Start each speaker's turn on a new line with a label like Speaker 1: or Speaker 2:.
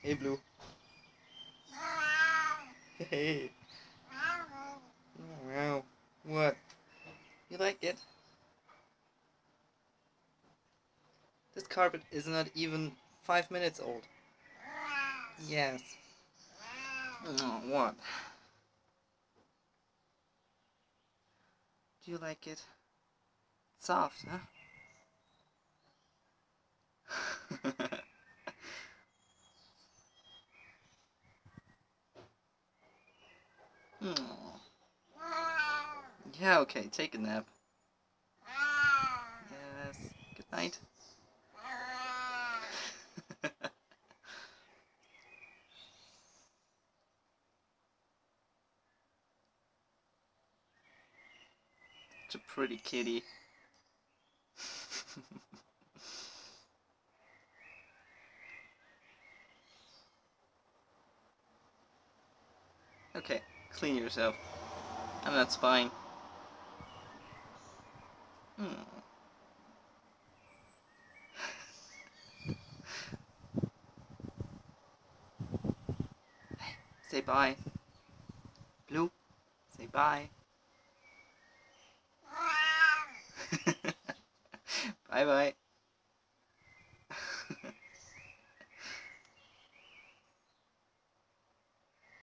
Speaker 1: Hey, Blue. Hey. Wow. What? You like it? This carpet is not even 5 minutes old. Yes. Oh, what? Do you like it? Soft, huh? Oh. Yeah, okay, take a nap. Yes. Good night. Such a pretty kitty. Okay, clean yourself. I'm not spying. Hmm. Say bye. Blue, say bye. Bye bye.